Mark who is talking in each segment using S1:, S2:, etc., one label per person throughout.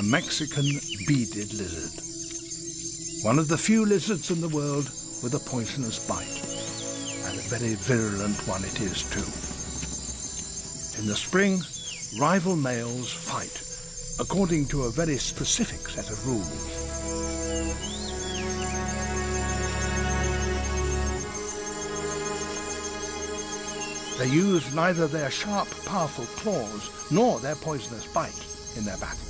S1: Mexican beaded lizard. One of the few lizards in the world with a poisonous bite, and a very virulent one it is too. In the spring, rival males fight according to a very specific set of rules. They use neither their sharp, powerful claws nor their poisonous bite in their battles.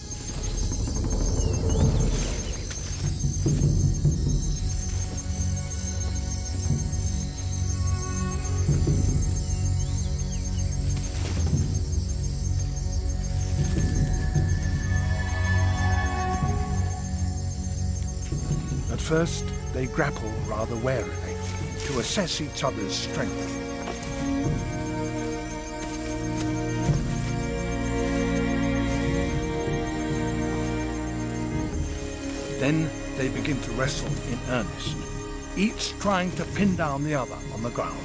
S1: At first, they grapple rather warily to assess each other's strength. Then they begin to wrestle in earnest, each trying to pin down the other on the ground.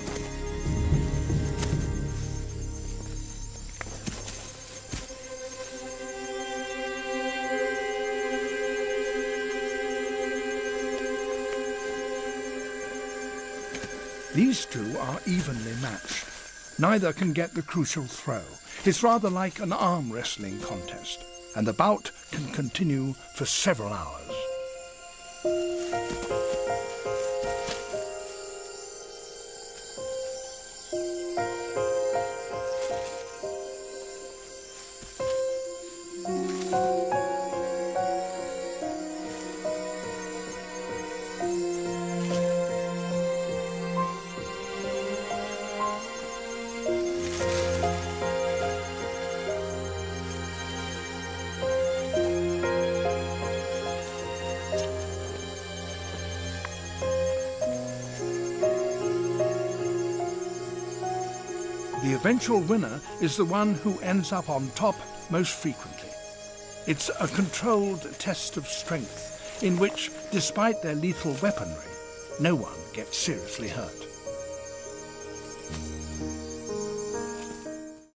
S1: These two are evenly matched. Neither can get the crucial throw. It's rather like an arm wrestling contest, and the bout can continue for several hours. The eventual winner is the one who ends up on top most frequently. It's a controlled test of strength in which, despite their lethal weaponry, no one gets seriously hurt.